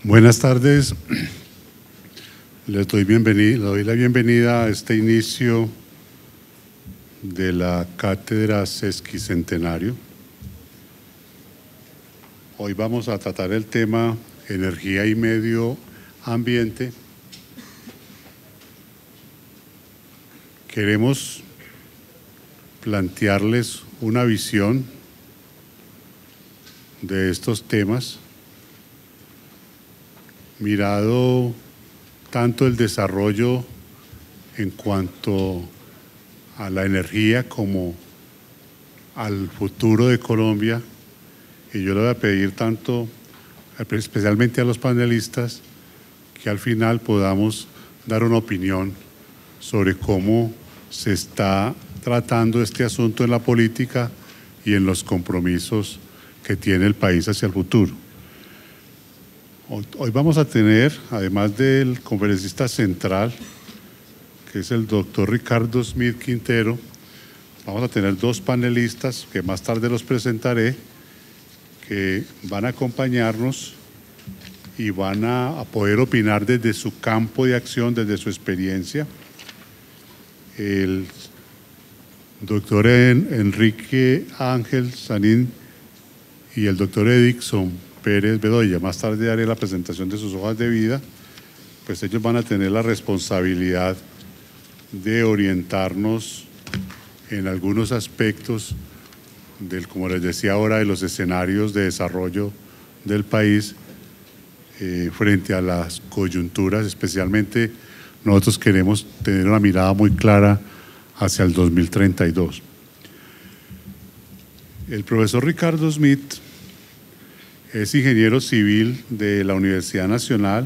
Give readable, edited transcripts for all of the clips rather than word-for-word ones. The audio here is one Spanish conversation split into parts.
Buenas tardes, les doy la bienvenida a este inicio de la Cátedra Sesquicentenario. Hoy vamos a tratar el tema energía y medio ambiente. Queremos plantearles una visión de estos temas, mirado tanto el desarrollo en cuanto a la energía como al futuro de Colombia. Y yo le voy a pedir especialmente a los panelistas, que al final podamos dar una opinión sobre cómo se está tratando este asunto en la política y en los compromisos que tiene el país hacia el futuro. Hoy vamos a tener, además del conferencista central, que es el doctor Ricardo Smith Quintero, vamos a tener dos panelistas que más tarde los presentaré, que van a acompañarnos y van a poder opinar desde su campo de acción, desde su experiencia. El doctor Enrique Ángel Sanín y el doctor Edixson Pérez Bedoya. Más tarde haré la presentación de sus hojas de vida, pues ellos van a tener la responsabilidad de orientarnos en algunos aspectos como les decía ahora, de los escenarios de desarrollo del país frente a las coyunturas. Especialmente nosotros queremos tener una mirada muy clara hacia el 2032. El profesor Ricardo Smith es ingeniero civil de la Universidad Nacional,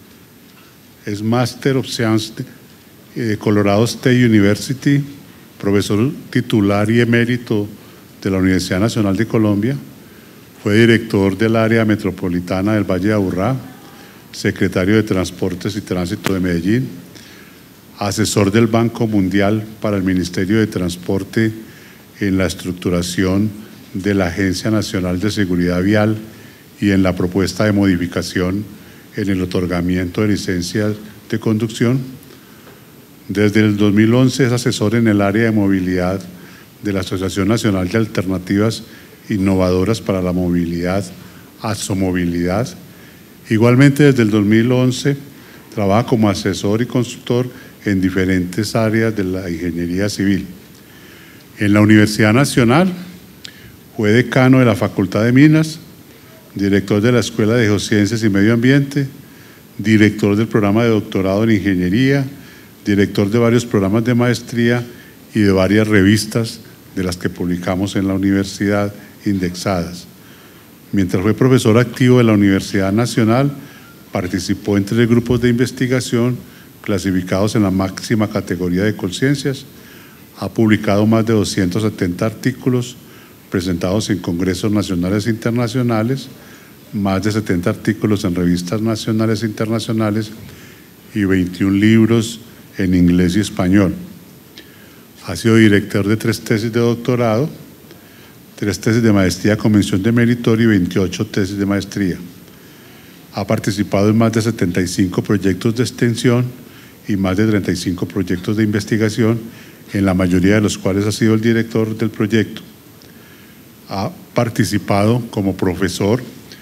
es Master of Science de Colorado State University, profesor titular y emérito de la Universidad Nacional de Colombia, fue director del área metropolitana del Valle de Aburrá, secretario de Transportes y Tránsito de Medellín, asesor del Banco Mundial para el Ministerio de Transporte en la estructuración de la Agencia Nacional de Seguridad Vial y en la propuesta de modificación en el otorgamiento de licencias de conducción. Desde el 2011 es asesor en el área de movilidad de la Asociación Nacional de Alternativas Innovadoras para la Movilidad, ASOMovilidad. Igualmente, desde el 2011 trabaja como asesor y consultor en diferentes áreas de la ingeniería civil. En la Universidad Nacional fue decano de la Facultad de Minas, director de la Escuela de Geociencias y Medio Ambiente, director del programa de doctorado en Ingeniería, director de varios programas de maestría y de varias revistas de las que publicamos en la universidad indexadas. Mientras fue profesor activo de la Universidad Nacional, participó en 3 grupos de investigación clasificados en la máxima categoría de Colciencias, ha publicado más de 270 artículos presentados en congresos nacionales e internacionales, más de 70 artículos en revistas nacionales e internacionales y 21 libros en inglés y español. Ha sido director de 3 tesis de doctorado, 3 tesis de maestría con mención de meritorio y 28 tesis de maestría. Ha participado en más de 75 proyectos de extensión y más de 35 proyectos de investigación, en la mayoría de los cuales ha sido el director del proyecto. Ha participado como profesor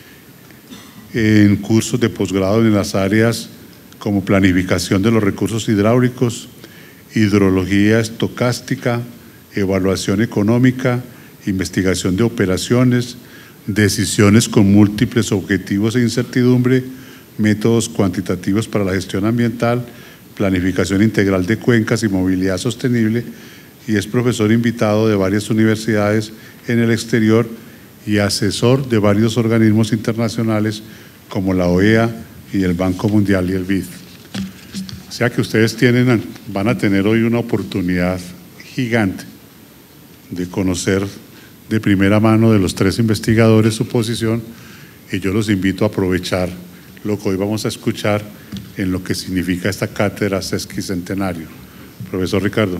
en cursos de posgrado en las áreas como planificación de los recursos hidráulicos, hidrología estocástica, evaluación económica, investigación de operaciones, decisiones con múltiples objetivos e incertidumbre, métodos cuantitativos para la gestión ambiental, planificación integral de cuencas y movilidad sostenible, y es profesor invitado de varias universidades en el exterior y asesor de varios organismos internacionales como la OEA y el Banco Mundial y el BID. O sea que ustedes van a tener hoy una oportunidad gigante de conocer de primera mano de los 3 investigadores su posición, y yo los invito a aprovechar lo que hoy vamos a escuchar en lo que significa esta cátedra sesquicentenario. Profesor Ricardo.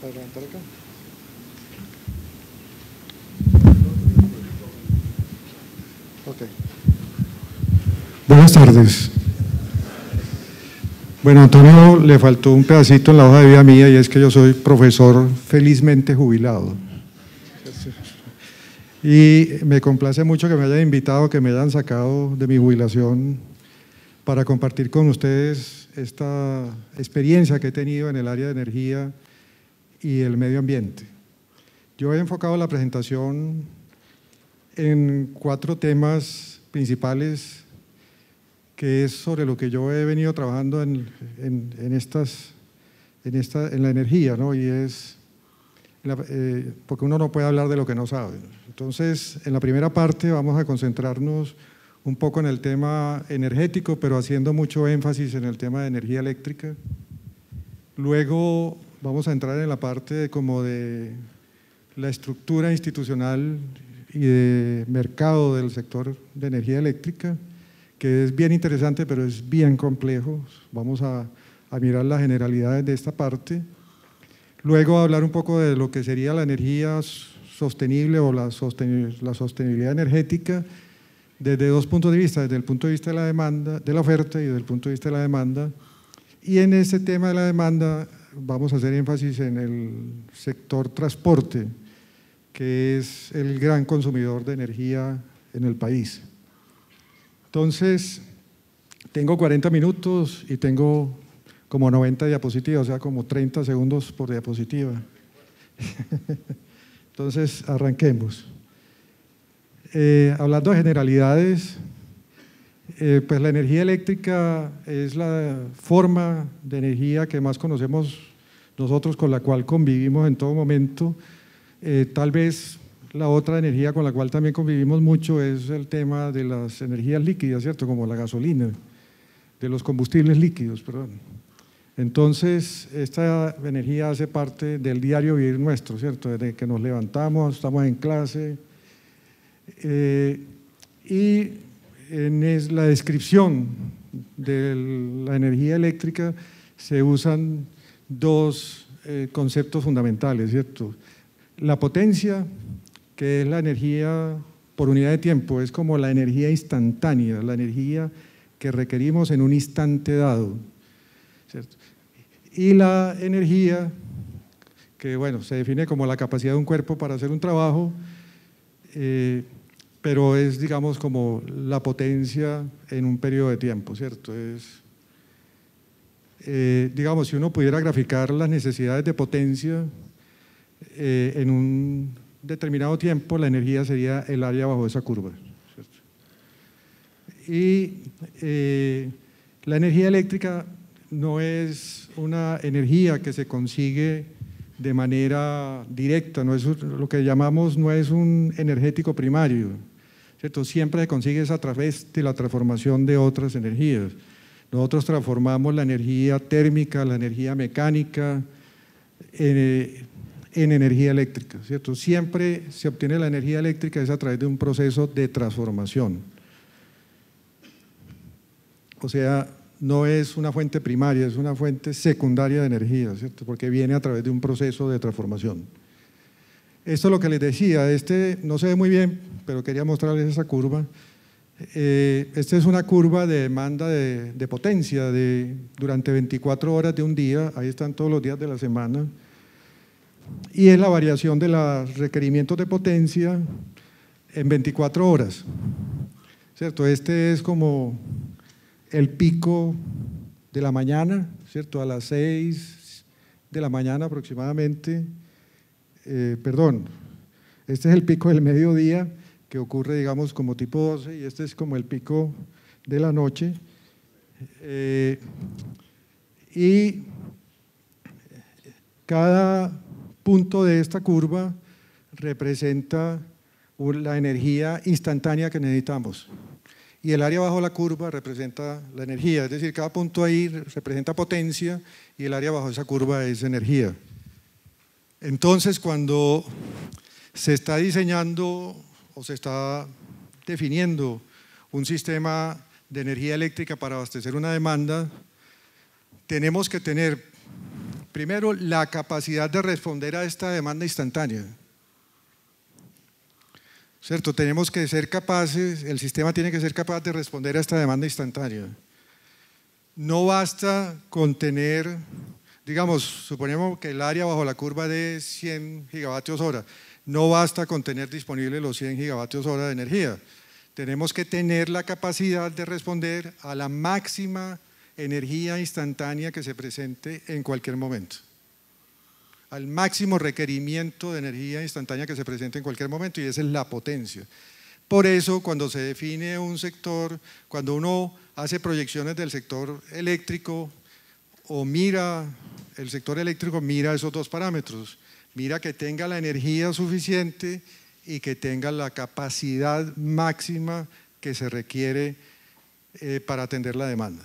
a levantar acá. Ok. Buenas tardes. Bueno, Antonio, le faltó un pedacito en la hoja de vida mía y es que yo soy profesor felizmente jubilado. Y me complace mucho que me hayan invitado, que me hayan sacado de mi jubilación para compartir con ustedes esta experiencia que he tenido en el área de energía y el medio ambiente. Yo he enfocado la presentación en 4 temas principales, que es sobre lo que yo he venido trabajando en la energía, ¿no? Y es porque uno no puede hablar de lo que no sabe. Entonces, en la primera parte vamos a concentrarnos un poco en el tema energético, pero haciendo mucho énfasis en el tema de energía eléctrica. Luego vamos a entrar en la parte como de la estructura institucional y de mercado del sector de energía eléctrica, que es bien interesante, pero es bien complejo. Vamos a mirar las generalidades de esta parte. Luego hablar un poco de lo que sería la energía sostenible o la sostenibilidad energética desde 2 puntos de vista, desde el punto de vista de la demanda, de la oferta, y desde el punto de vista de la demanda. Y en ese tema de la demanda vamos a hacer énfasis en el sector transporte, que es el gran consumidor de energía en el país. Entonces, tengo 40 minutos y tengo como 90 diapositivas, o sea, como 30 segundos por diapositiva. Entonces, arranquemos. Hablando de generalidades, pues la energía eléctrica es la forma de energía que más conocemos nosotros, con la cual convivimos en todo momento. Tal vez la otra energía con la cual también convivimos mucho es el tema de las energías líquidas, ¿cierto? Como la gasolina, de los combustibles líquidos, perdón. Entonces, esta energía hace parte del diario vivir nuestro, ¿cierto? Desde que nos levantamos, estamos en clase. Y en la descripción de la energía eléctrica se usan 2 conceptos fundamentales, ¿cierto? La potencia, que es la energía por unidad de tiempo, es como la energía instantánea, la energía que requerimos en un instante dado, ¿cierto? Y la energía, que bueno, se define como la capacidad de un cuerpo para hacer un trabajo, pero es, digamos, como la potencia en un periodo de tiempo, ¿cierto? Es, digamos, si uno pudiera graficar las necesidades de potencia en un determinado tiempo, la energía sería el área bajo esa curva, ¿cierto? Y la energía eléctrica no es una energía que se consigue de manera directa, no es lo que llamamos, no es un energético primario, ¿cierto? Siempre se consigue a través de la transformación de otras energías. Nosotros transformamos la energía térmica, la energía mecánica en energía eléctrica, ¿cierto? Siempre se obtiene la energía eléctrica es a través de un proceso de transformación. O sea, no es una fuente primaria, es una fuente secundaria de energía, ¿cierto? Porque viene a través de un proceso de transformación. Esto es lo que les decía, no se ve muy bien, pero quería mostrarles esa curva. Esta es una curva de demanda de potencia durante 24 horas de un día, ahí están todos los días de la semana, y es la variación de los requerimientos de potencia en 24 horas, ¿cierto? Este es como el pico de la mañana, ¿cierto? A las 6 de la mañana aproximadamente, perdón, este es el pico del mediodía, que ocurre, digamos, como tipo 12, y este es como el pico de la noche. Y cada punto de esta curva representa la energía instantánea que necesitamos. Y el área bajo la curva representa la energía, es decir, cada punto ahí representa potencia y el área bajo esa curva es energía. Entonces, cuando se está diseñando o se está definiendo un sistema de energía eléctrica para abastecer una demanda, tenemos que tener Primero, la capacidad de responder a esta demanda instantánea. ¿Cierto? Tenemos que ser capaces, el sistema tiene que ser capaz de responder a esta demanda instantánea. No basta con tener, digamos, suponemos que el área bajo la curva de 100 gigavatios hora. No basta con tener disponibles los 100 gigavatios hora de energía. Tenemos que tener la capacidad de responder a la máxima energía instantánea que se presente en cualquier momento. Al máximo requerimiento de energía instantánea que se presente en cualquier momento, y esa es la potencia. Por eso, cuando se define un sector, cuando uno hace proyecciones del sector eléctrico o mira el sector eléctrico, mira esos dos parámetros. Mira que tenga la energía suficiente y que tenga la capacidad máxima que se requiere para atender la demanda.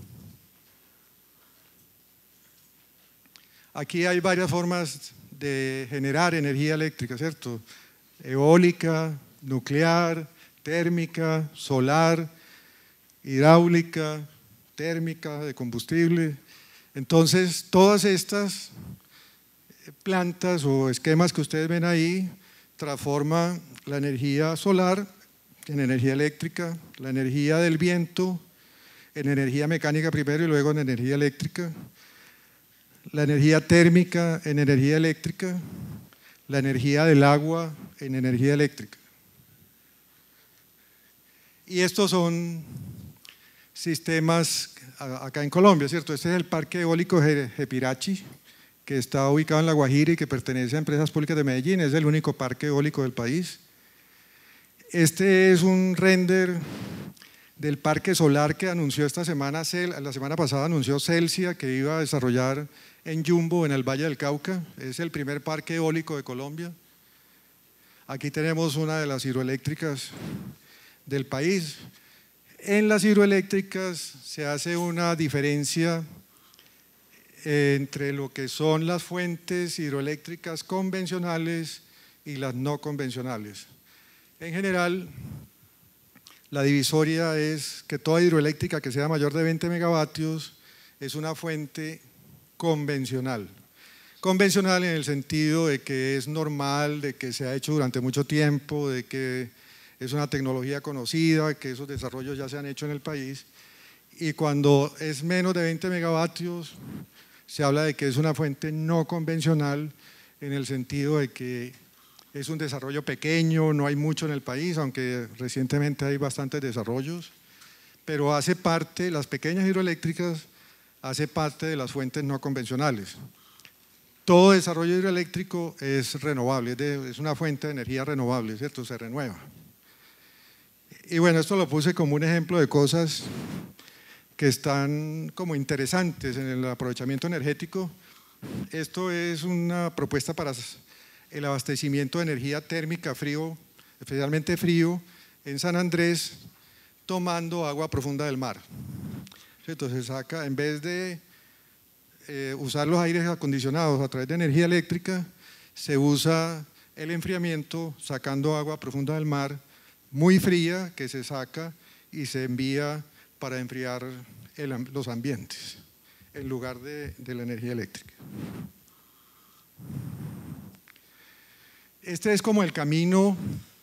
Aquí hay varias formas de generar energía eléctrica, ¿cierto? Eólica, nuclear, térmica, solar, hidráulica, térmica, de combustible. Entonces, todas estas plantas o esquemas que ustedes ven ahí transforman la energía solar en energía eléctrica, la energía del viento en energía mecánica primero y luego en energía eléctrica, la energía térmica en energía eléctrica, la energía del agua en energía eléctrica. Y estos son sistemas acá en Colombia, ¿cierto? Este es el parque eólico Jepirachi, que está ubicado en La Guajira y que pertenece a Empresas Públicas de Medellín, es el único parque eólico del país. Este es un render del parque solar que anunció esta semana, la semana pasada anunció Celsia, que iba a desarrollar en Yumbo, en el Valle del Cauca. Es el primer parque eólico de Colombia. Aquí tenemos una de las hidroeléctricas del país. En las hidroeléctricas se hace una diferencia entre lo que son las fuentes hidroeléctricas convencionales y las no convencionales. En general, la divisoria es que toda hidroeléctrica que sea mayor de 20 megavatios es una fuente convencional. Convencional en el sentido de que es normal, de que se ha hecho durante mucho tiempo, de que es una tecnología conocida, que esos desarrollos ya se han hecho en el país. Y cuando es menos de 20 megavatios, se habla de que es una fuente no convencional en el sentido de que es un desarrollo pequeño, no hay mucho en el país, aunque recientemente hay bastantes desarrollos, pero hace parte, las pequeñas hidroeléctricas, hace parte de las fuentes no convencionales. Todo desarrollo hidroeléctrico es renovable, es una fuente de energía renovable, ¿cierto? Se renueva. Y bueno, esto lo puse como un ejemplo de cosas que están como interesantes en el aprovechamiento energético. Esto es una propuesta para el abastecimiento de energía térmica frío, especialmente frío, en San Andrés, tomando agua profunda del mar. Entonces saca, en vez de usar los aires acondicionados a través de energía eléctrica, se usa el enfriamiento sacando agua profunda del mar, muy fría, que se saca y se envía para enfriar los ambientes, en lugar de la energía eléctrica. Este es como el camino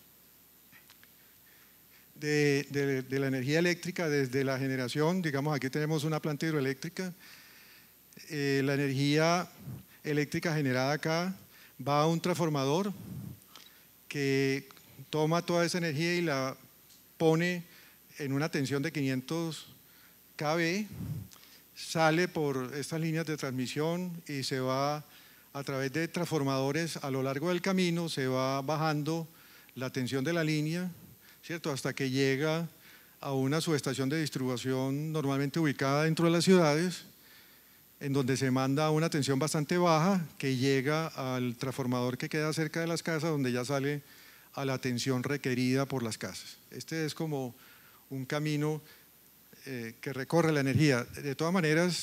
de la energía eléctrica desde la generación. Digamos, aquí tenemos una planta hidroeléctrica. La energía eléctrica generada acá va a un transformador que toma toda esa energía y la pone en una tensión de 500 kV, sale por estas líneas de transmisión y se va a través de transformadores a lo largo del camino, se va bajando la tensión de la línea, ¿cierto? Hasta que llega a una subestación de distribución normalmente ubicada dentro de las ciudades, en donde se manda a una tensión bastante baja que llega al transformador que queda cerca de las casas, donde ya sale a la tensión requerida por las casas. Este es como un camino que recorre la energía. De todas maneras,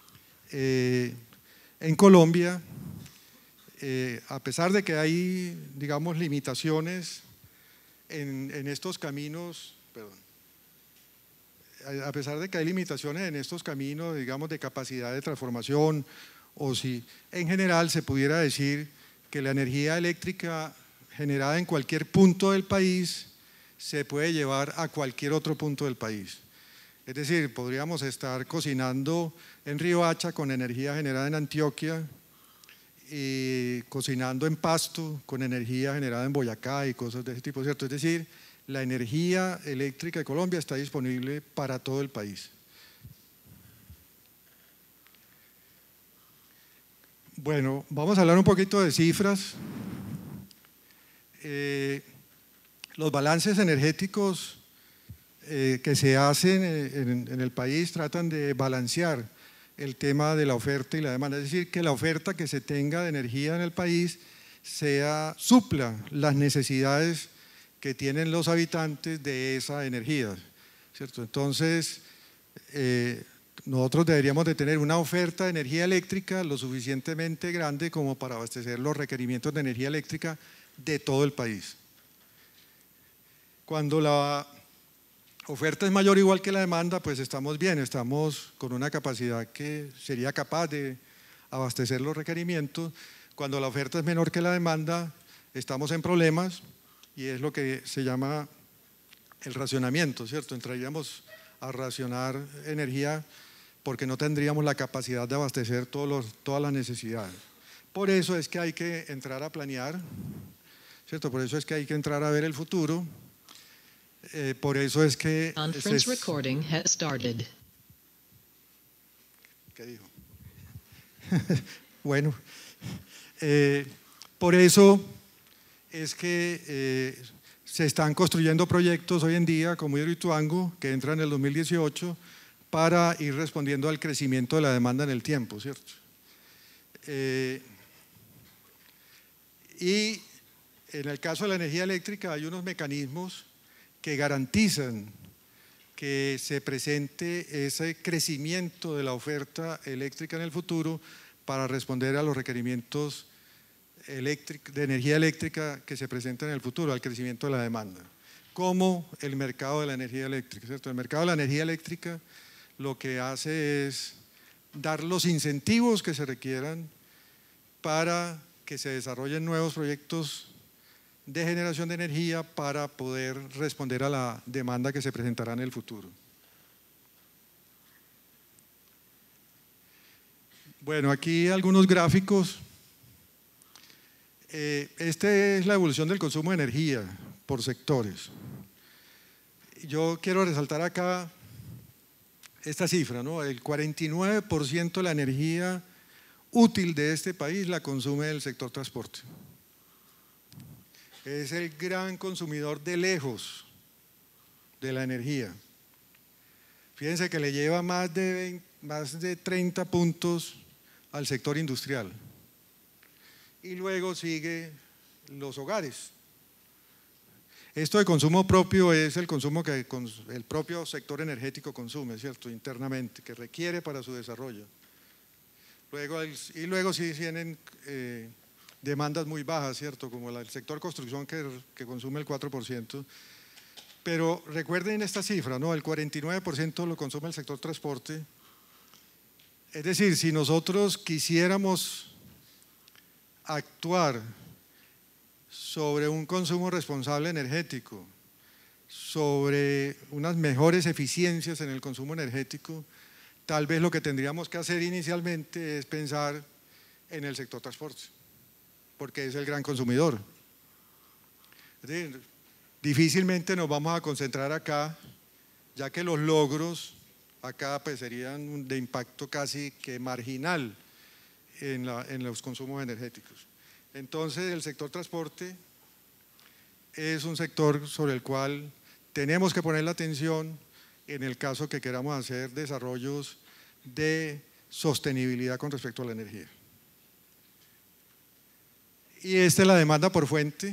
en Colombia, a pesar de que hay, digamos, limitaciones en estos caminos, a pesar de que hay limitaciones en estos caminos, digamos, de capacidad de transformación o si en general se pudiera decir que la energía eléctrica generada en cualquier punto del país se puede llevar a cualquier otro punto del país. Es decir, podríamos estar cocinando en Riohacha con energía generada en Antioquia y cocinando en Pasto con energía generada en Boyacá y cosas de ese tipo, ¿cierto? Es decir, la energía eléctrica de Colombia está disponible para todo el país. Bueno, vamos a hablar un poquito de cifras. Los balances energéticos que se hacen en el país tratan de balancear el tema de la oferta y la demanda, es decir, que la oferta que se tenga de energía en el país supla las necesidades que tienen los habitantes de esa energía, ¿cierto? Entonces, nosotros deberíamos de tener una oferta de energía eléctrica lo suficientemente grande como para abastecer los requerimientos de energía eléctrica de todo el país. Cuando la oferta es mayor o igual que la demanda, pues estamos bien, estamos con una capacidad que sería capaz de abastecer los requerimientos. Cuando la oferta es menor que la demanda, estamos en problemas y es lo que se llama el racionamiento, ¿cierto? Entraríamos a racionar energía porque no tendríamos la capacidad de abastecer todas las necesidades. Por eso es que hay que entrar a planear, ¿cierto? Por eso es que hay que entrar a ver el futuro. Por eso es que… Conference recording has started. ¿Qué dijo? Bueno, por eso es que se están construyendo proyectos hoy en día como Hidroituango, que entra en el 2018, para ir respondiendo al crecimiento de la demanda en el tiempo, ¿cierto? Y en el caso de la energía eléctrica hay unos mecanismos que garantizan que se presente ese crecimiento de la oferta eléctrica en el futuro para responder a los requerimientos de energía eléctrica que se presentan en el futuro, al crecimiento de la demanda, como el mercado de la energía eléctrica, ¿cierto? El mercado de la energía eléctrica lo que hace es dar los incentivos que se requieran para que se desarrollen nuevos proyectos de generación de energía para poder responder a la demanda que se presentará en el futuro. Bueno, aquí algunos gráficos. Esta es la evolución del consumo de energía por sectores. Yo quiero resaltar acá esta cifra, ¿no? El 49% de la energía útil de este país la consume el sector transporte. Es el gran consumidor de lejos de la energía. Fíjense que le lleva más de 30 puntos al sector industrial. Y luego sigue los hogares. Esto de consumo propio es el consumo que el propio sector energético consume, ¿cierto? Internamente, que requiere para su desarrollo. Luego sí tienen demandas muy bajas, ¿cierto? Como el sector construcción que consume el 4%. Pero recuerden esta cifra, ¿no? El 49% lo consume el sector transporte. Es decir, si nosotros quisiéramos actuar sobre un consumo responsable energético, sobre unas mejores eficiencias en el consumo energético, tal vez lo que tendríamos que hacer inicialmente es pensar en el sector transporte, porque es el gran consumidor. Es decir, difícilmente nos vamos a concentrar acá, ya que los logros acá pues serían de impacto casi que marginal en los consumos energéticos. Entonces el sector transporte es un sector sobre el cual tenemos que poner la atención en el caso que queramos hacer desarrollos de sostenibilidad con respecto a la energía. Y esta es la demanda por fuente.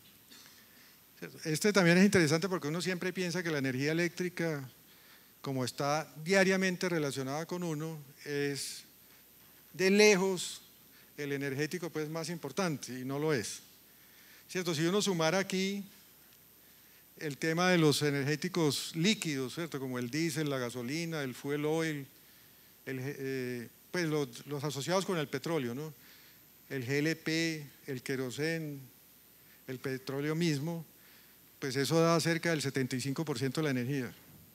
Este también es interesante porque uno siempre piensa que la energía eléctrica, como está diariamente relacionada con uno, es de lejos el energético pues más importante, y no lo es, ¿cierto? Si uno sumara aquí el tema de los energéticos líquidos, ¿cierto? Como el diésel, la gasolina, el fuel oil, pues los asociados con el petróleo, ¿no? El GLP, el queroseno, el petróleo mismo, pues eso da cerca del 75% de la energía.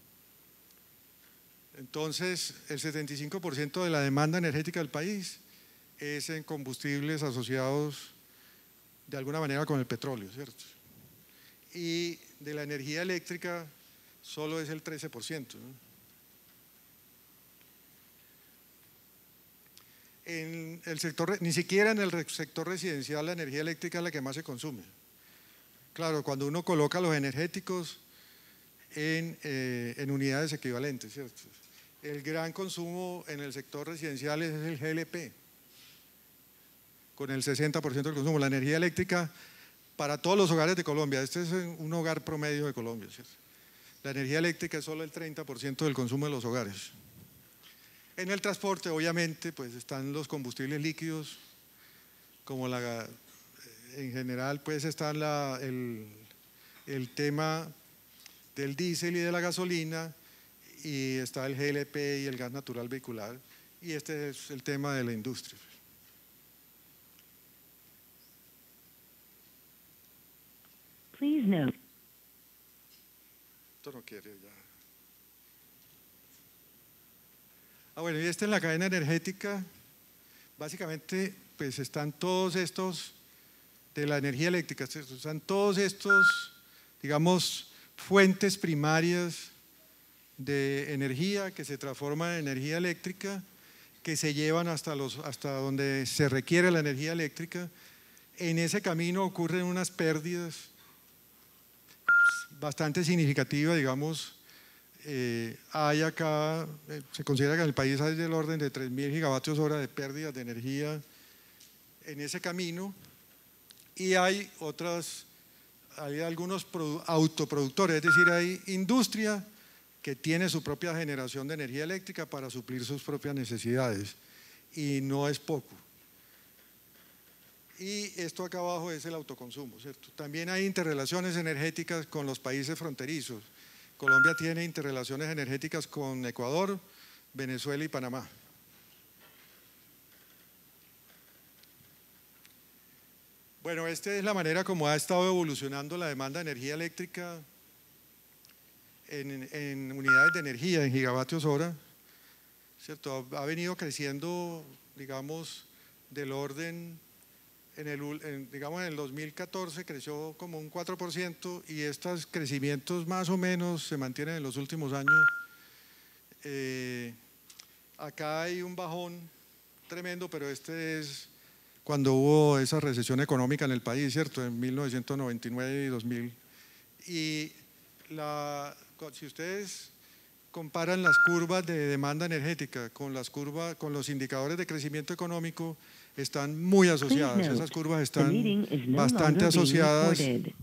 Entonces, el 75% de la demanda energética del país es en combustibles asociados de alguna manera con el petróleo, ¿cierto? Y de la energía eléctrica solo es el 13%, ¿no? En el sector, ni siquiera en el sector residencial la energía eléctrica es la que más se consume. Claro, cuando uno coloca los energéticos en unidades equivalentes, ¿cierto? El gran consumo en el sector residencial es el GLP, con el 60% del consumo. La energía eléctrica para todos los hogares de Colombia, este es un hogar promedio de Colombia, ¿cierto? La energía eléctrica es solo el 30% del consumo de los hogares. En el transporte, obviamente, pues están los combustibles líquidos, como en general, pues está el tema del diésel y de la gasolina, y está el GLP y el gas natural vehicular, y este es el tema de la industria. Please note. Esto no quiere ya. Bueno, y esta es la cadena energética. Básicamente, pues están todos estos de la energía eléctrica, están todos estos, digamos, fuentes primarias de energía que se transforman en energía eléctrica, que se llevan hasta donde se requiere la energía eléctrica. En ese camino ocurren unas pérdidas bastante significativas, digamos. Hay acá, se considera que en el país hay del orden de 3.000 gigavatios hora de pérdidas de energía en ese camino, y hay algunos autoproductores, es decir, hay industria que tiene su propia generación de energía eléctrica para suplir sus propias necesidades, y no es poco. Y esto acá abajo es el autoconsumo, ¿cierto? También hay interrelaciones energéticas con los países fronterizos. Colombia tiene interrelaciones energéticas con Ecuador, Venezuela y Panamá. Bueno, esta es la manera como ha estado evolucionando la demanda de energía eléctrica en unidades de energía, en gigavatios hora, ¿cierto? Ha venido creciendo, digamos, del orden… digamos en el 2014 creció como un 4%, y estos crecimientos más o menos se mantienen en los últimos años. Acá hay un bajón tremendo, pero este es cuando hubo esa recesión económica en el país, ¿cierto? En 1999 y 2000. Y si ustedes comparan las curvas de demanda energética con los indicadores de crecimiento económico, están muy asociadas, esas curvas están bastante asociadas.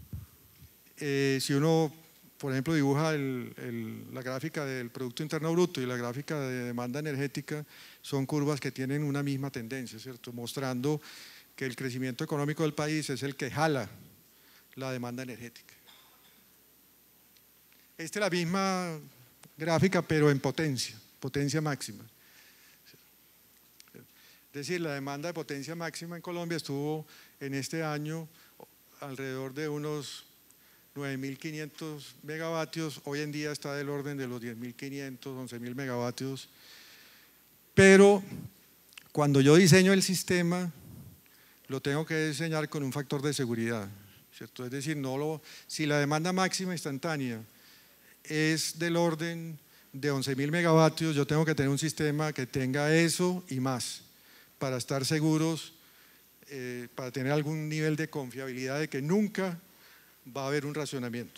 Si uno, por ejemplo, dibuja la gráfica del Producto Interno Bruto y la gráfica de demanda energética, son curvas que tienen una misma tendencia, ¿cierto? Mostrando que el crecimiento económico del país es el que jala la demanda energética. Esta es la misma gráfica, pero en potencia máxima. Es decir, la demanda de potencia máxima en Colombia estuvo en este año alrededor de unos 9.500 megavatios, hoy en día está del orden de los 10.500, 11.000 megavatios, pero cuando yo diseño el sistema, lo tengo que diseñar con un factor de seguridad, ¿cierto? Es decir, si la demanda máxima instantánea es del orden de 11.000 megavatios, yo tengo que tener un sistema que tenga eso y más, para estar seguros, para tener algún nivel de confiabilidad de que nunca va a haber un racionamiento.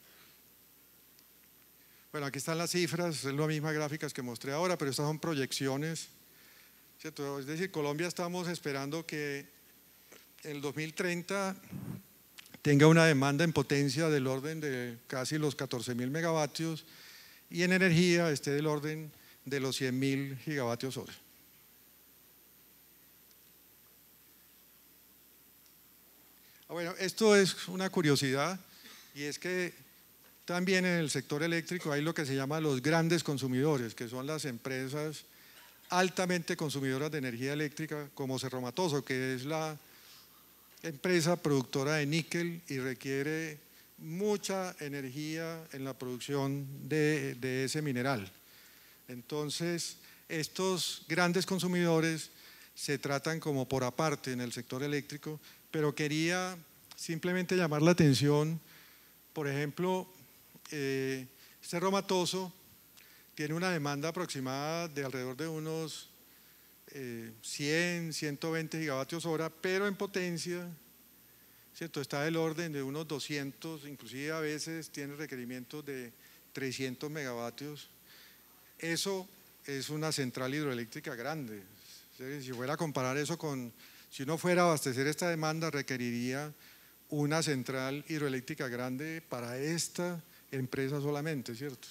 Bueno, aquí están las cifras, es la misma gráficas que mostré ahora, pero estas son proyecciones, ¿cierto? Es decir, Colombia estamos esperando que el 2030 tenga una demanda en potencia del orden de casi los 14.000 megavatios, y en energía esté del orden de los 100.000 gigavatios hora. Bueno, esto es una curiosidad, y es que también en el sector eléctrico hay lo que se llama los grandes consumidores, que son las empresas altamente consumidoras de energía eléctrica, como Cerro Matoso, que es la empresa productora de níquel y requiere mucha energía en la producción de ese mineral. Entonces, estos grandes consumidores se tratan como por aparte en el sector eléctrico, pero quería simplemente llamar la atención, por ejemplo, Cerro Matoso tiene una demanda aproximada de alrededor de unos 100, 120 gigavatios hora, pero en potencia, ¿cierto? Está del orden de unos 200, inclusive a veces tiene requerimientos de 300 megavatios. Eso es una central hidroeléctrica grande. Si fuera a comparar eso con, si uno fuera a abastecer esta demanda, requeriría una central hidroeléctrica grande para esta empresa solamente, ¿cierto?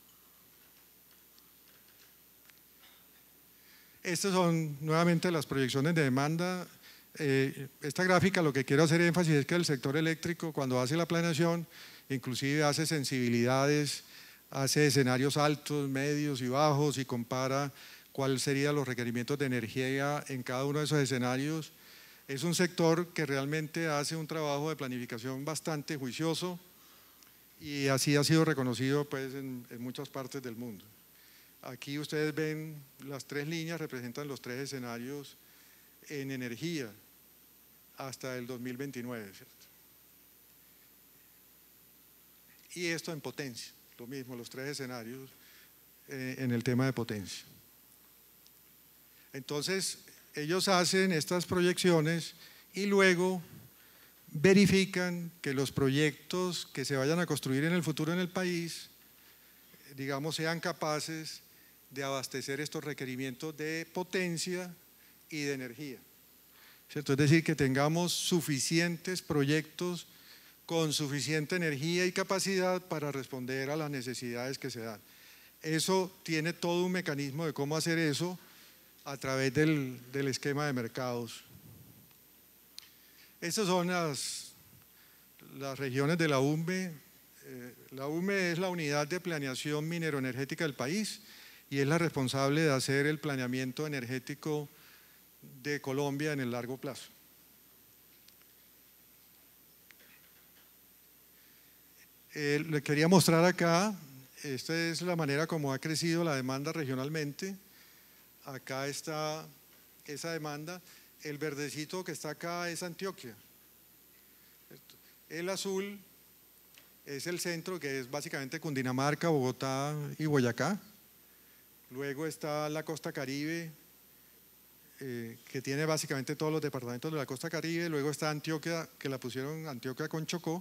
Estas son nuevamente las proyecciones de demanda. Esta gráfica lo que quiero hacer énfasis es que el sector eléctrico, cuando hace la planeación, inclusive hace sensibilidades, hace escenarios altos, medios y bajos y compara cuáles serían los requerimientos de energía en cada uno de esos escenarios. Es un sector que realmente hace un trabajo de planificación bastante juicioso y así ha sido reconocido pues, en muchas partes del mundo. Aquí ustedes ven las tres líneas, representan los tres escenarios en energía hasta el 2029, ¿cierto? Y esto en potencia, lo mismo, los tres escenarios en el tema de potencia. Entonces, ellos hacen estas proyecciones y luego verifican que los proyectos que se vayan a construir en el futuro en el país, digamos, sean capaces de abastecer estos requerimientos de potencia y de energía, ¿cierto? Es decir, que tengamos suficientes proyectos con suficiente energía y capacidad para responder a las necesidades que se dan. Eso tiene todo un mecanismo de cómo hacer eso a través del esquema de mercados. Estas son las regiones de la UME. La UME es la Unidad de Planeación Mineroenergética del país y es la responsable de hacer el planeamiento energético de Colombia en el largo plazo. Le quería mostrar acá, esta es la manera como ha crecido la demanda regionalmente. Acá está esa demanda, el verdecito que está acá es Antioquia. El azul es el centro, que es básicamente Cundinamarca, Bogotá y Boyacá. Luego está la costa Caribe, que tiene básicamente todos los departamentos de la costa Caribe. Luego está Antioquia, que la pusieron Antioquia con Chocó.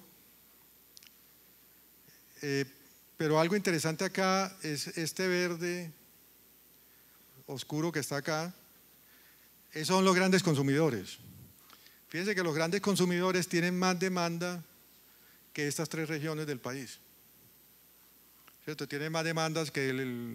Pero algo interesante acá es este verde oscuro que está acá. Esos son los grandes consumidores. Fíjense que los grandes consumidores tienen más demanda que estas tres regiones del país, ¿cierto? Tienen más demandas que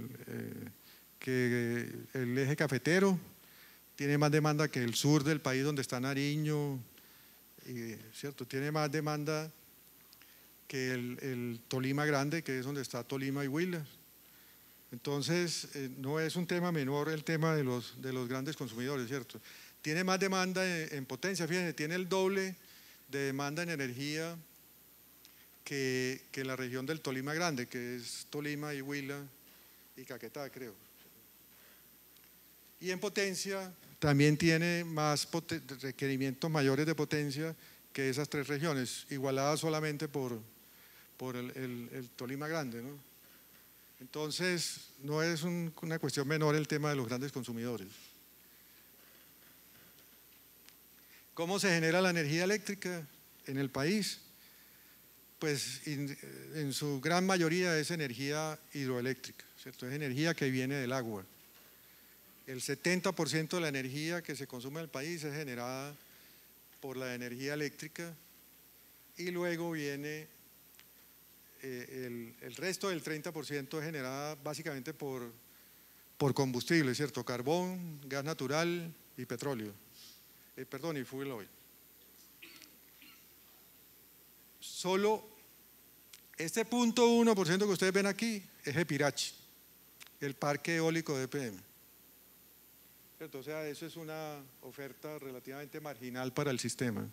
el eje cafetero, tiene más demanda que el sur del país donde está Nariño, ¿cierto? Tiene más demanda que el Tolima Grande, que es donde está Tolima y Huila. Entonces, no es un tema menor el tema de los grandes consumidores, ¿cierto? Tiene más demanda en potencia, fíjense, tiene el doble de demanda en energía que la región del Tolima Grande, que es Tolima y Huila y Caquetá, creo. Y en potencia también tiene más requerimientos mayores de potencia que esas tres regiones, igualadas solamente por el Tolima Grande, ¿no? Entonces, no es una cuestión menor el tema de los grandes consumidores. ¿Cómo se genera la energía eléctrica en el país? Pues en su gran mayoría es energía hidroeléctrica, ¿cierto? Es energía que viene del agua. El 70% de la energía que se consume en el país es generada por la energía eléctrica y luego viene el resto del 30% es generada básicamente por combustible, ¿cierto? Carbón, gas natural y petróleo. Y fuel oil. Solo este 0.1% que ustedes ven aquí es Epirachi, el parque eólico de EPM. ¿cierto? O sea, eso es una oferta relativamente marginal para el sistema.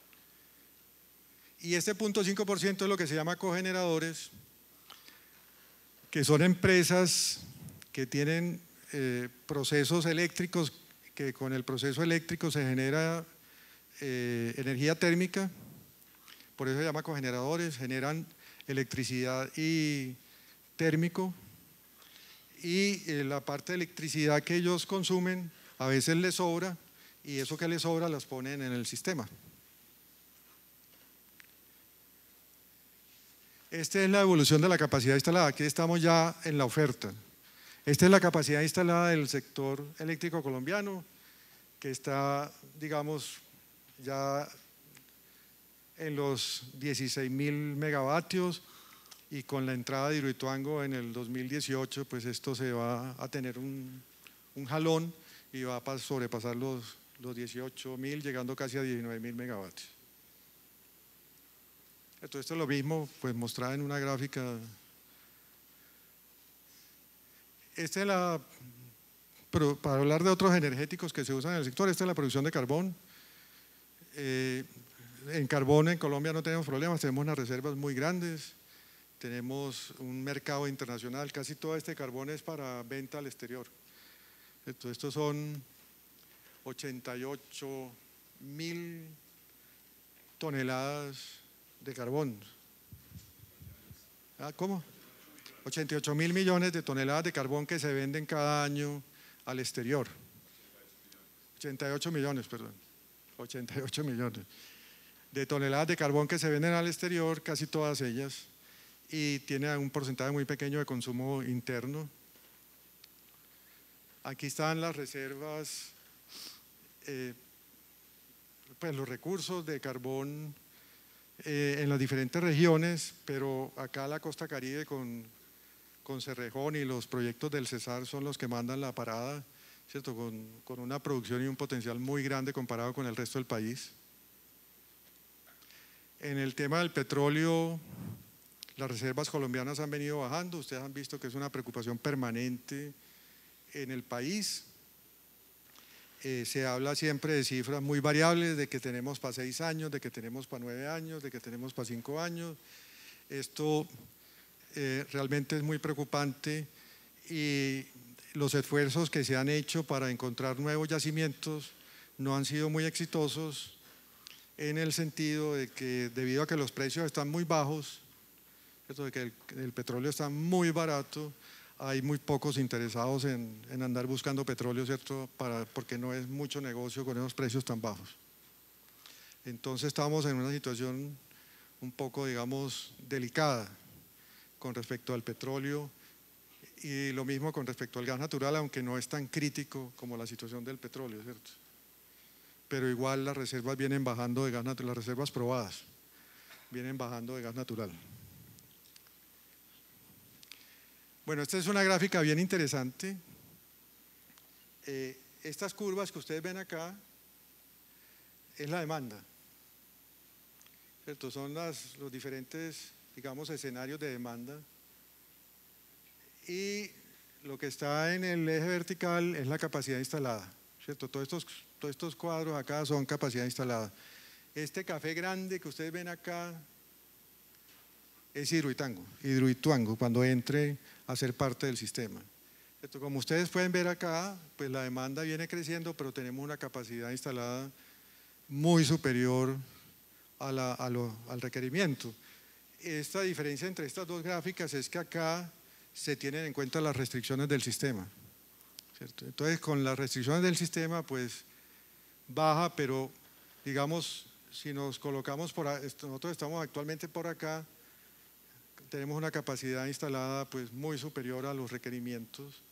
Y este 0.5% es lo que se llama cogeneradores, que son empresas que tienen procesos eléctricos, que con el proceso eléctrico se genera energía térmica, por eso se llama cogeneradores, generan electricidad y térmico, y la parte de electricidad que ellos consumen a veces les sobra, y eso que les sobra las ponen en el sistema. Esta es la evolución de la capacidad instalada. Aquí estamos ya en la oferta. Esta es la capacidad instalada del sector eléctrico colombiano, que está, digamos, ya en los 16.000 megavatios, y con la entrada de Hidroituango en el 2018, pues esto se va a tener un jalón y va a sobrepasar los 18.000, llegando casi a 19.000 megavatios. Entonces, esto es lo mismo, pues mostrado en una gráfica. Esta es para hablar de otros energéticos que se usan en el sector, esta es la producción de carbón. En carbón en Colombia no tenemos problemas, tenemos unas reservas muy grandes, tenemos un mercado internacional, casi todo este carbón es para venta al exterior. Entonces, estos son 88.000 toneladas de carbón. ¿Cómo? 88.000 millones de toneladas de carbón que se venden cada año al exterior. 88 millones, perdón. 88 millones de toneladas de carbón que se venden al exterior, casi todas ellas, y tiene un porcentaje muy pequeño de consumo interno. Aquí están las reservas, pues los recursos de carbón en las diferentes regiones, pero acá la costa Caribe con Cerrejón y los proyectos del Cesar son los que mandan la parada, ¿cierto? Con una producción y un potencial muy grande comparado con el resto del país. En el tema del petróleo, las reservas colombianas han venido bajando, ustedes han visto que es una preocupación permanente en el país. Se habla siempre de cifras muy variables, de que tenemos para 6 años, de que tenemos para 9 años, de que tenemos para 5 años. Esto realmente es muy preocupante, y los esfuerzos que se han hecho para encontrar nuevos yacimientos no han sido muy exitosos, en el sentido de que debido a que los precios están muy bajos, ¿cierto? De que el petróleo está muy barato, hay muy pocos interesados en andar buscando petróleo, ¿cierto? Porque no es mucho negocio con esos precios tan bajos. Entonces estamos en una situación un poco, digamos, delicada con respecto al petróleo, y lo mismo con respecto al gas natural, aunque no es tan crítico como la situación del petróleo, ¿cierto? Pero igual las reservas vienen bajando de gas natural, las reservas probadas vienen bajando de gas natural. Bueno, esta es una gráfica bien interesante. Estas curvas que ustedes ven acá es la demanda, ¿cierto? Son los diferentes, digamos, escenarios de demanda, y lo que está en el eje vertical es la capacidad instalada, ¿cierto? Todos estos cuadros acá son capacidad instalada. Este café grande que ustedes ven acá es Hidroituango, cuando entre a ser parte del sistema. Como ustedes pueden ver acá, pues la demanda viene creciendo, pero tenemos una capacidad instalada muy superior al requerimiento. Esta diferencia entre estas dos gráficas es que acá se tienen en cuenta las restricciones del sistema, ¿cierto? Entonces, con las restricciones del sistema, pues baja, pero digamos, si nos colocamos nosotros estamos actualmente por acá, tenemos una capacidad instalada pues muy superior a los requerimientos,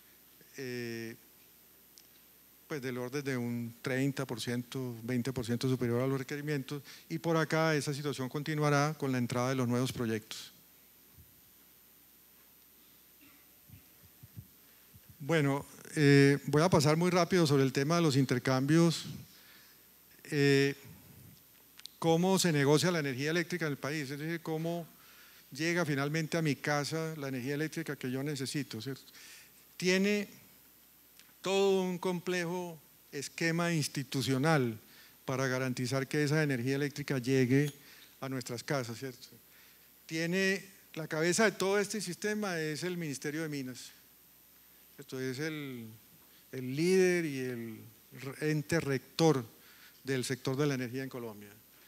pues del orden de un 30%, 20% superior a los requerimientos, y por acá esa situación continuará con la entrada de los nuevos proyectos. Bueno, voy a pasar muy rápido sobre el tema de los intercambios. ¿Cómo se negocia la energía eléctrica en el país? Es decir, cómo llega finalmente a mi casa la energía eléctrica que yo necesito, ¿cierto? Tiene todo un complejo esquema institucional para garantizar que esa energía eléctrica llegue a nuestras casas, ¿cierto? La cabeza de todo este sistema es el Ministerio de Minas. Esto es el líder y el ente rector del sector de la energía en Colombia.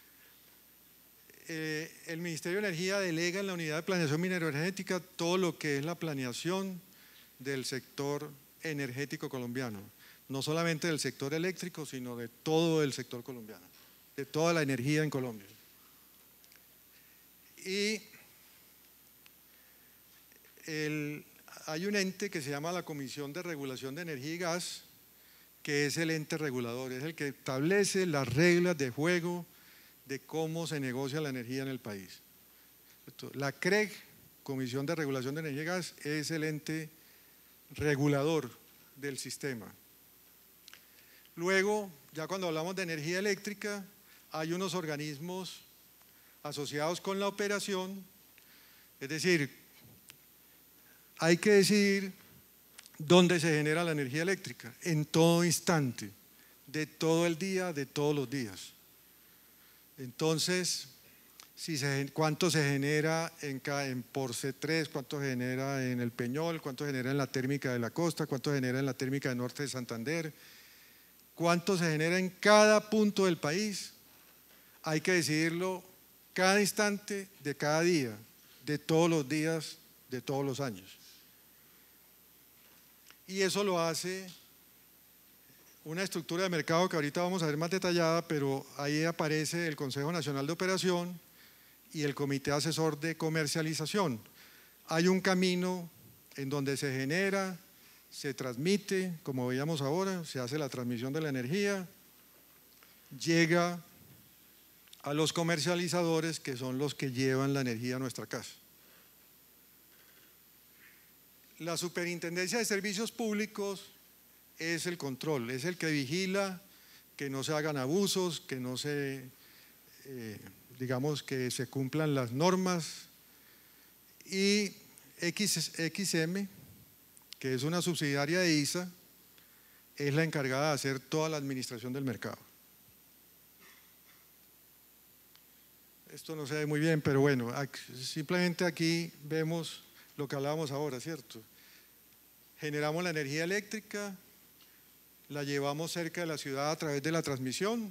El Ministerio de Energía delega en la Unidad de Planeación Mineroenergética todo lo que es la planeación del sector energético colombiano, no solamente del sector eléctrico, sino de todo el sector colombiano, de toda la energía en Colombia. Y hay un ente que se llama la Comisión de Regulación de Energía y Gas, que es el ente regulador, es el que establece las reglas de juego de cómo se negocia la energía en el país. La CREG, Comisión de Regulación de Energía y Gas, es el ente regulador del sistema. Luego, ya cuando hablamos de energía eléctrica, hay unos organismos asociados con la operación, es decir, hay que decidir dónde se genera la energía eléctrica, en todo instante, de todo el día, de todos los días. Entonces, cuánto se genera en Porce 3, cuánto se genera en el Peñol, cuánto se genera en la térmica de la costa, cuánto se genera en la térmica del norte de Santander, cuánto se genera en cada punto del país, hay que decidirlo cada instante de cada día, de todos los días, de todos los años. Y eso lo hace una estructura de mercado que ahorita vamos a ver más detallada, pero ahí aparece el Consejo Nacional de Operación y el Comité Asesor de Comercialización. Hay un camino en donde se genera, se transmite, como veíamos ahora, se hace la transmisión de la energía, llega a los comercializadores, que son los que llevan la energía a nuestra casa. La Superintendencia de Servicios Públicos es el control, es el que vigila que no se hagan abusos, que no se, digamos, que se cumplan las normas. Y XM, que es una subsidiaria de ISA, es la encargada de hacer toda la administración del mercado. Esto no se ve muy bien, pero bueno, simplemente aquí vemos lo que hablábamos ahora, ¿cierto? Generamos la energía eléctrica, la llevamos cerca de la ciudad a través de la transmisión,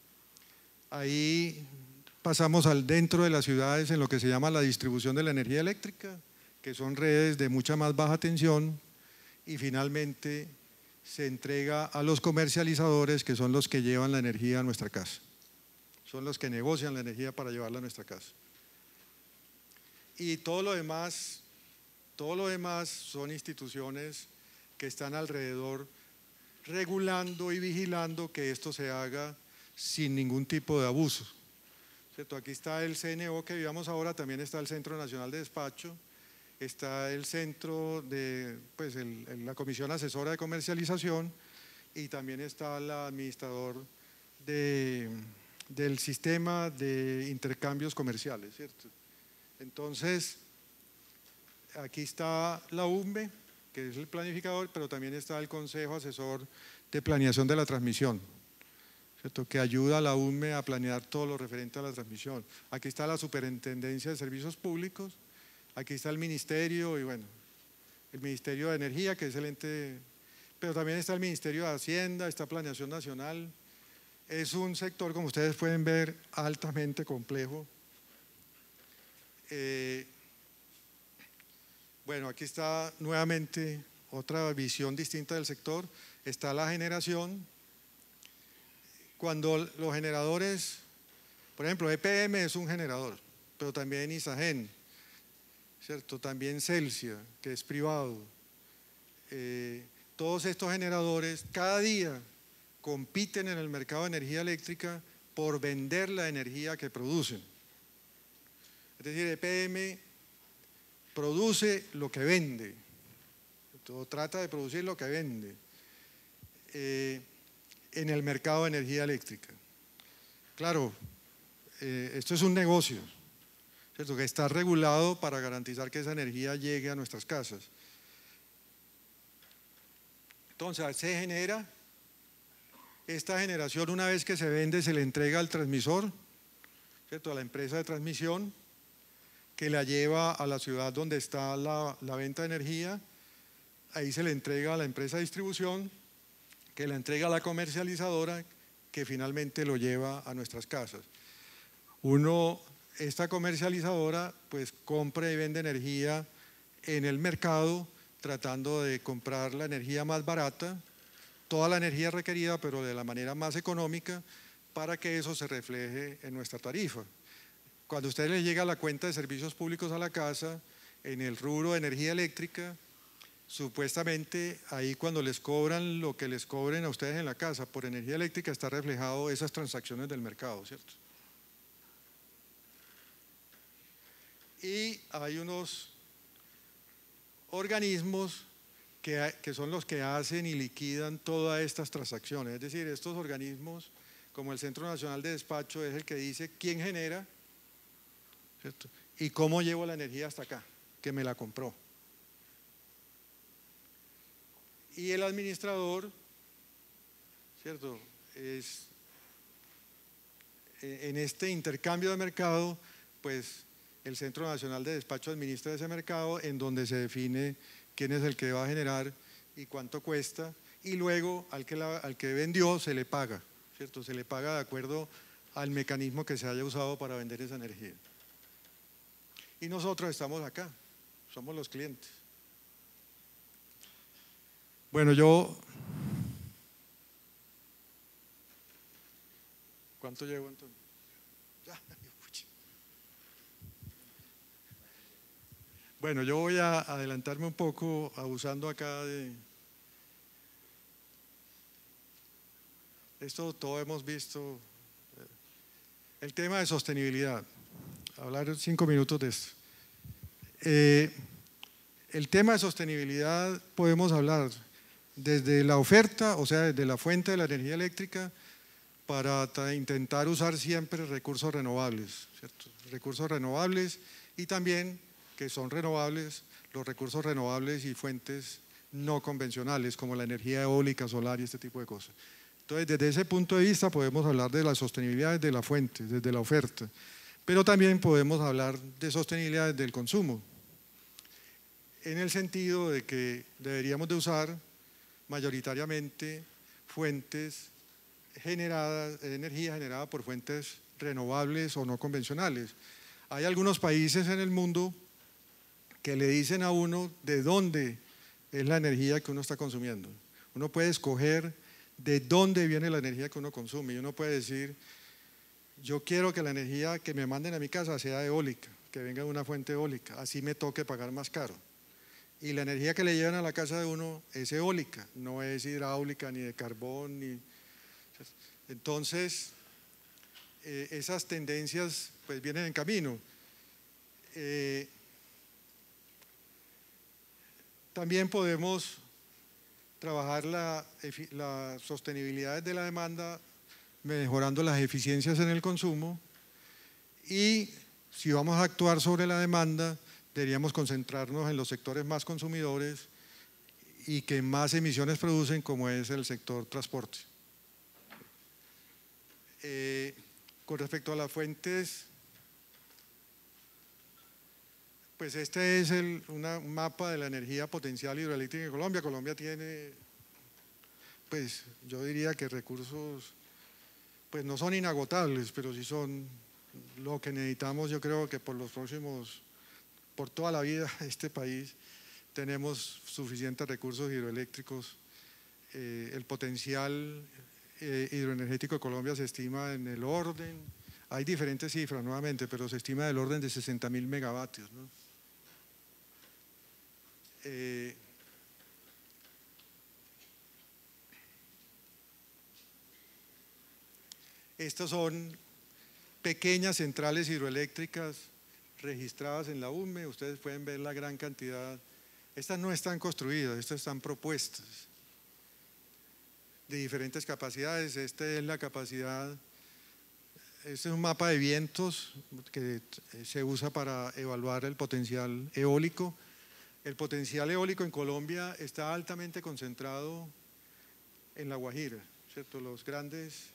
ahí pasamos al dentro de las ciudades en lo que se llama la distribución de la energía eléctrica, que son redes de mucha más baja tensión, y finalmente se entrega a los comercializadores, que son los que llevan la energía a nuestra casa, son los que negocian la energía para llevarla a nuestra casa. Y todo lo demás son instituciones que están alrededor regulando y vigilando que esto se haga sin ningún tipo de abuso. ¿Cierto? Aquí está el CNO que vivamos ahora, también está el Centro Nacional de Despacho, está el centro de, pues la Comisión Asesora de Comercialización y también está el administrador del sistema de intercambios comerciales, ¿cierto? Entonces, aquí está la UMBE, que es el planificador, pero también está el Consejo Asesor de Planeación de la Transmisión, ¿cierto? Que ayuda a la UMBE a planear todo lo referente a la transmisión. Aquí está la Superintendencia de Servicios Públicos, aquí está el Ministerio y bueno, el Ministerio de Energía, que es el ente, pero también está el Ministerio de Hacienda, está Planeación Nacional. Es un sector, como ustedes pueden ver, altamente complejo. Bueno, aquí está nuevamente otra visión distinta del sector. Está la generación. Cuando los generadores, por ejemplo, EPM es un generador, pero también Isagen, ¿cierto? También Celsia, que es privado. Todos estos generadores cada día compiten en el mercado de energía eléctrica por vender la energía que producen. Es decir, EPM produce lo que vende, trata de producir lo que vende en el mercado de energía eléctrica. Claro, esto es un negocio, ¿cierto? Que está regulado para garantizar que esa energía llegue a nuestras casas. Entonces se genera, esta generación una vez que se vende se le entrega al transmisor, ¿cierto?, a la empresa de transmisión, que la lleva a la ciudad donde está la venta de energía, ahí se le entrega a la empresa de distribución, que la entrega a la comercializadora, que finalmente lo lleva a nuestras casas. Esta comercializadora pues compra y vende energía en el mercado, tratando de comprar la energía más barata, toda la energía requerida, pero de la manera más económica, para que eso se refleje en nuestra tarifa. Cuando a ustedes les llega la cuenta de servicios públicos a la casa, en el rubro de energía eléctrica, supuestamente ahí cuando les cobran lo que les cobren a ustedes en la casa por energía eléctrica está reflejado esas transacciones del mercado, ¿cierto? Y hay unos organismos que son los que hacen y liquidan todas estas transacciones, es decir, estos organismos como el Centro Nacional de Despacho es el que dice quién genera, ¿cierto?, y cómo llevo la energía hasta acá, que me la compró. Y el administrador, ¿cierto?, es en este intercambio de mercado, pues el Centro Nacional de Despacho administra ese mercado en donde se define quién es el que va a generar y cuánto cuesta, y luego al que vendió se le paga, ¿cierto? Se le paga de acuerdo al mecanismo que se haya usado para vender esa energía. Y nosotros estamos acá, somos los clientes. Bueno, ¿cuánto llevo entonces? Bueno, yo voy a adelantarme un poco abusando acá de… Esto todo hemos visto, el tema de sostenibilidad, hablar 5 minutos de esto. El tema de sostenibilidad podemos hablar desde la oferta, o sea, desde la fuente de la energía eléctrica, para intentar usar siempre recursos renovables, ¿cierto? Recursos renovables y también que son renovables, los recursos renovables y fuentes no convencionales como la energía eólica, solar y este tipo de cosas. Entonces, desde ese punto de vista podemos hablar de la sostenibilidad desde la fuente, desde la oferta, pero también podemos hablar de sostenibilidad desde el consumo, en el sentido de que deberíamos de usar mayoritariamente fuentes generadas, energía generada por fuentes renovables o no convencionales. Hay algunos países en el mundo que le dicen a uno de dónde es la energía que uno está consumiendo. Uno puede escoger de dónde viene la energía que uno consume y uno puede decir, yo quiero que la energía que me manden a mi casa sea eólica, que venga de una fuente eólica, así me toque pagar más caro. Y la energía que le llevan a la casa de uno es eólica, no es hidráulica ni de carbón. Entonces, esas tendencias pues vienen en camino. También podemos trabajar la sostenibilidad de la demanda mejorando las eficiencias en el consumo, y si vamos a actuar sobre la demanda deberíamos concentrarnos en los sectores más consumidores y que más emisiones producen, como es el sector transporte. Con respecto a las fuentes, pues este es un mapa de la energía potencial hidroeléctrica en Colombia. Colombia tiene, pues yo diría que recursos, pues no son inagotables, pero sí son lo que necesitamos. Yo creo que por toda la vida de este país tenemos suficientes recursos hidroeléctricos. El potencial hidroenergético de Colombia se estima en el orden, hay diferentes cifras nuevamente, pero se estima del orden de 60.000 megavatios, ¿no? Estas son pequeñas centrales hidroeléctricas registradas en la UME. Ustedes pueden ver la gran cantidad. Estas no están construidas, estas están propuestas de diferentes capacidades. Esta es la capacidad, este es un mapa de vientos que se usa para evaluar el potencial eólico. El potencial eólico en Colombia está altamente concentrado en La Guajira, ¿cierto? Las grandes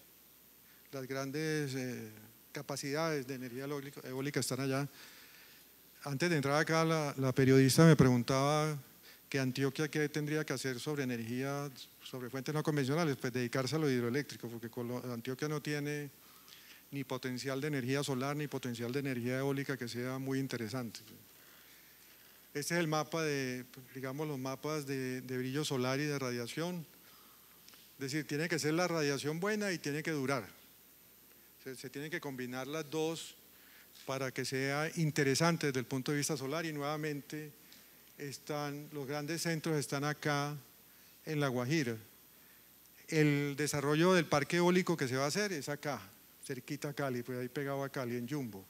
capacidades de energía eólica están allá. Antes de entrar acá, la periodista me preguntaba que Antioquia qué tendría que hacer sobre energía, sobre fuentes no convencionales, pues dedicarse a lo hidroeléctrico, porque Antioquia no tiene ni potencial de energía solar ni potencial de energía eólica que sea muy interesante. Este es el mapa digamos, los mapas de brillo solar y de radiación. Es decir, tiene que ser la radiación buena y tiene que durar. Se tienen que combinar las dos para que sea interesante desde el punto de vista solar, y nuevamente los grandes centros están acá en La Guajira. El desarrollo del parque eólico que se va a hacer es acá, cerquita a Cali, pues ahí pegado a Cali, en Jumbo.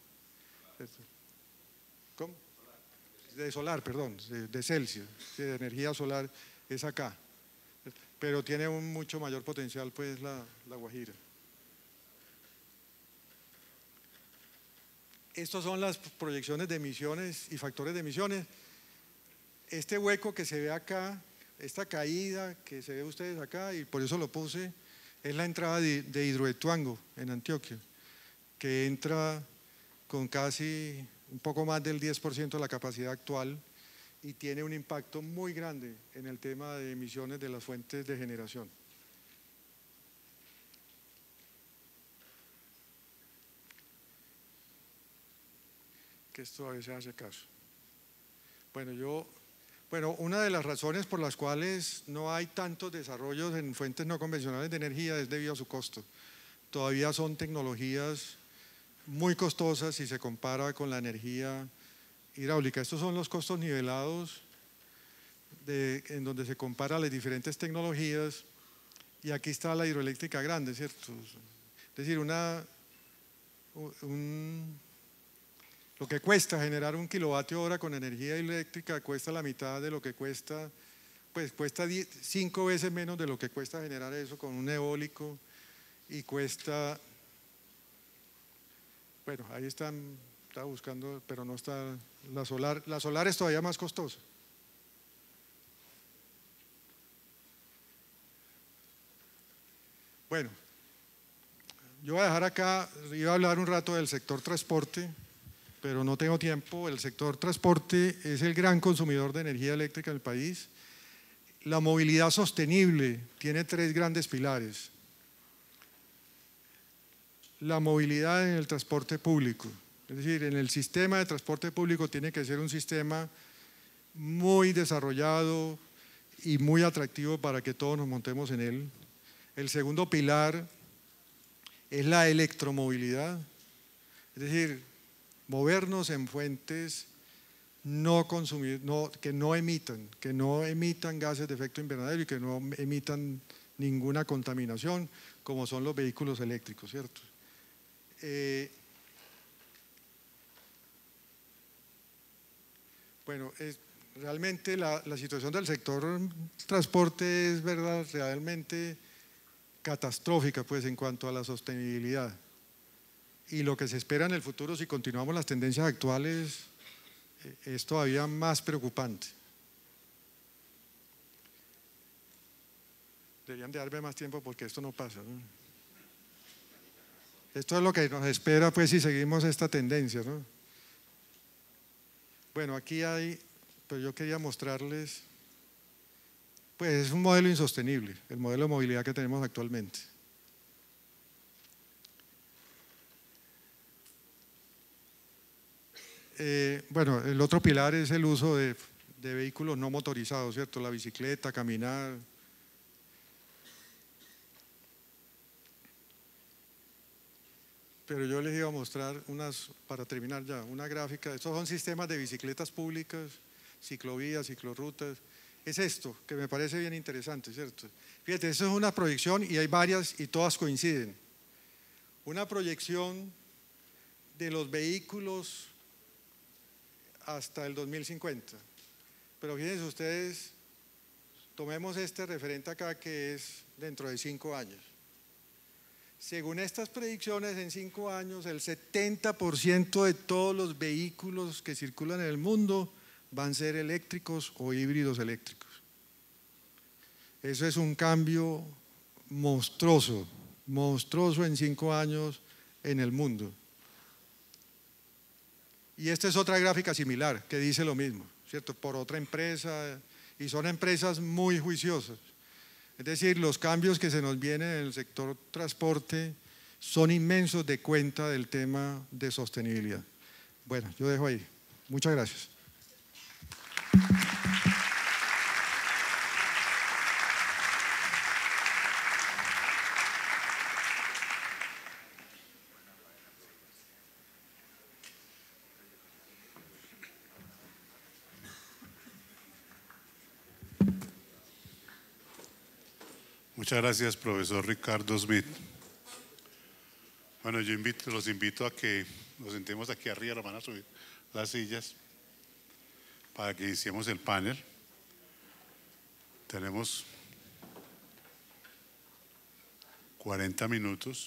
¿Cómo? De solar, perdón, de Celsius, de energía solar, es acá. Pero tiene un mucho mayor potencial pues la Guajira. Estas son las proyecciones de emisiones y factores de emisiones. Este hueco que se ve acá, esta caída que se ve ustedes acá, y por eso lo puse, es la entrada de Hidroituango en Antioquia, que entra con casi un poco más del 10% de la capacidad actual y tiene un impacto muy grande en el tema de emisiones de las fuentes de generación. Que esto a veces hace caso. Bueno, una de las razones por las cuales no hay tantos desarrollos en fuentes no convencionales de energía es debido a su costo. Todavía son tecnologías muy costosas si se compara con la energía hidráulica. Estos son los costos nivelados en donde se comparan las diferentes tecnologías, y aquí está la hidroeléctrica grande, ¿cierto? Es decir, lo que cuesta generar 1 kilovatio hora con energía eléctrica cuesta la mitad de lo que cuesta, pues cuesta 5 veces menos de lo que cuesta generar eso con un eólico, y cuesta, bueno, ahí estaba buscando, pero no está la solar. La solar es todavía más costosa. Bueno, yo voy a dejar acá, iba a hablar un rato del sector transporte, pero no tengo tiempo. El sector transporte es el gran consumidor de energía eléctrica del país. La movilidad sostenible tiene 3 grandes pilares. La movilidad en el transporte público, es decir, en el sistema de transporte público tiene que ser un sistema muy desarrollado y muy atractivo para que todos nos montemos en él. El segundo pilar es la electromovilidad, es decir, movernos en fuentes que no emitan gases de efecto invernadero y que no emitan ninguna contaminación, como son los vehículos eléctricos, ¿cierto? Bueno, realmente la situación del sector transporte es realmente catastrófica pues en cuanto a la sostenibilidad, y lo que se espera en el futuro si continuamos las tendencias actuales es todavía más preocupante. Deberían de darme más tiempo porque esto no pasa, ¿no? Esto es lo que nos espera pues si seguimos esta tendencia, ¿no? Bueno, aquí pero yo quería mostrarles, pues es un modelo insostenible, el modelo de movilidad que tenemos actualmente. Bueno, el otro pilar es el uso de vehículos no motorizados, ¿cierto? La bicicleta, caminar. Pero yo les iba a mostrar para terminar ya, una gráfica. Estos son sistemas de bicicletas públicas, ciclovías, ciclorrutas. Es esto que me parece bien interesante, ¿cierto? Fíjate, esto es una proyección y hay varias y todas coinciden. Una proyección de los vehículos hasta el 2050. Pero fíjense ustedes, tomemos este referente acá que es dentro de 5 años. Según estas predicciones, en 5 años el 70% de todos los vehículos que circulan en el mundo van a ser eléctricos o híbridos eléctricos. Eso es un cambio monstruoso, monstruoso en 5 años en el mundo. Y esta es otra gráfica similar que dice lo mismo, ¿cierto? Por otra empresa, y son empresas muy juiciosas. Es decir, los cambios que se nos vienen en el sector transporte son inmensos de cuenta del tema de sostenibilidad. Bueno, yo dejo ahí. Muchas gracias. Muchas gracias, profesor Ricardo Smith. Bueno, yo los invito a que nos sentemos aquí arriba, nos van a subir las sillas para que iniciemos el panel. Tenemos 40 minutos.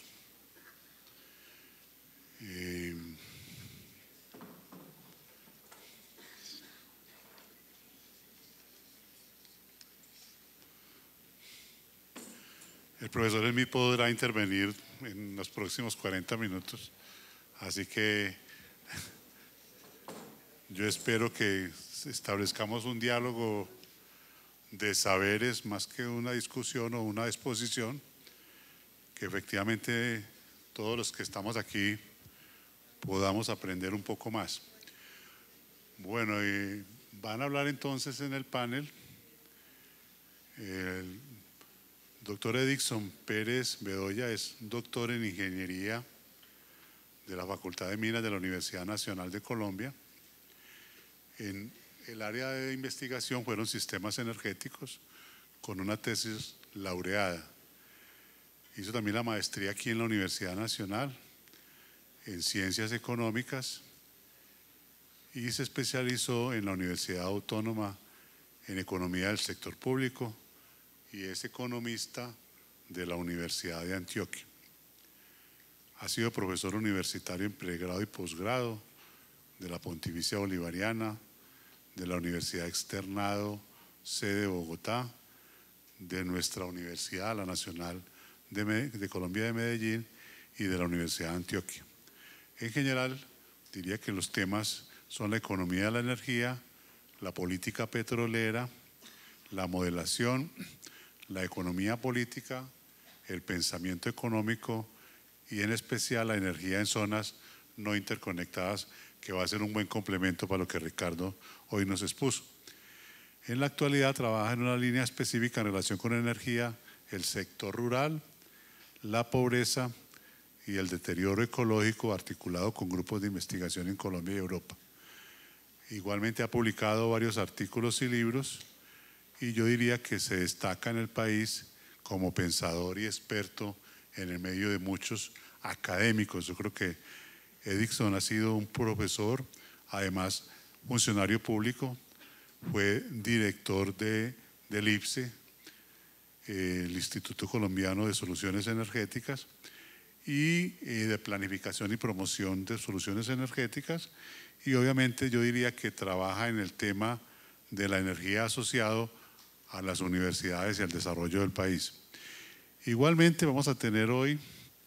El profesor Smith podrá intervenir en los próximos 40 minutos, así que yo espero que establezcamos un diálogo de saberes más que una discusión o una exposición, que efectivamente todos los que estamos aquí podamos aprender un poco más. Bueno, van a hablar entonces en el panel el doctor Edixson Pérez Bedoya, es doctor en Ingeniería de la Facultad de Minas de la Universidad Nacional de Colombia. En el área de investigación fueron sistemas energéticos, con una tesis laureada. Hizo también la maestría aquí en la Universidad Nacional en Ciencias Económicas y se especializó en la Universidad Autónoma en Economía del Sector Público y es economista de la Universidad de Antioquia. Ha sido profesor universitario en pregrado y posgrado de la Pontificia Bolivariana, de la Universidad Externado, sede Bogotá, de nuestra universidad, la Nacional de Colombia de Medellín, y de la Universidad de Antioquia. En general, diría que los temas son la economía de la energía, la política petrolera, la modelación, la economía política, el pensamiento económico y en especial la energía en zonas no interconectadas, que va a ser un buen complemento para lo que Ricardo hoy nos expuso. En la actualidad trabaja en una línea específica en relación con energía, el sector rural, la pobreza y el deterioro ecológico articulado con grupos de investigación en Colombia y Europa. Igualmente ha publicado varios artículos y libros y yo diría que se destaca en el país como pensador y experto en el medio de muchos académicos. Yo creo que Edixson ha sido un profesor, además funcionario público, fue director del IPSE, el Instituto Colombiano de Soluciones Energéticas, y de planificación y promoción de soluciones energéticas, y obviamente yo diría que trabaja en el tema de la energía asociado a las universidades y al desarrollo del país. Igualmente vamos a tener hoy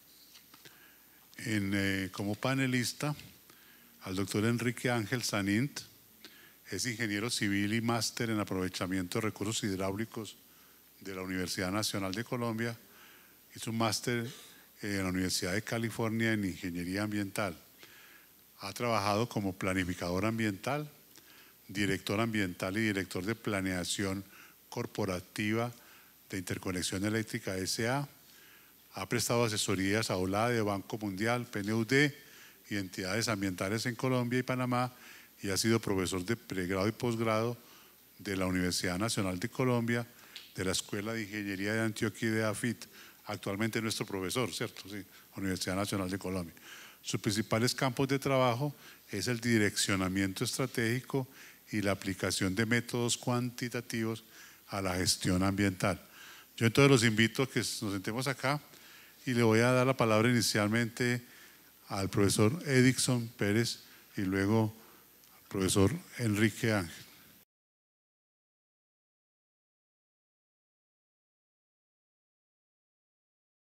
como panelista al doctor Enrique Ángel Sanint, es ingeniero civil y máster en aprovechamiento de recursos hidráulicos de la Universidad Nacional de Colombia, hizo un máster en la Universidad de California en Ingeniería Ambiental. Ha trabajado como planificador ambiental, director ambiental y director de planeación corporativa de Interconexión Eléctrica S.A. Ha prestado asesorías a OLADE, Banco Mundial, PNUD y entidades ambientales en Colombia y Panamá, y ha sido profesor de pregrado y posgrado de la Universidad Nacional de Colombia, de la Escuela de Ingeniería de Antioquia y de AFIT. Actualmente nuestro profesor, ¿cierto? Sí, Universidad Nacional de Colombia. Sus principales campos de trabajo es el direccionamiento estratégico y la aplicación de métodos cuantitativos a la gestión ambiental. Yo entonces los invito a que nos sentemos acá y le voy a dar la palabra inicialmente al profesor Edixson Pérez y luego al profesor Enrique Ángel.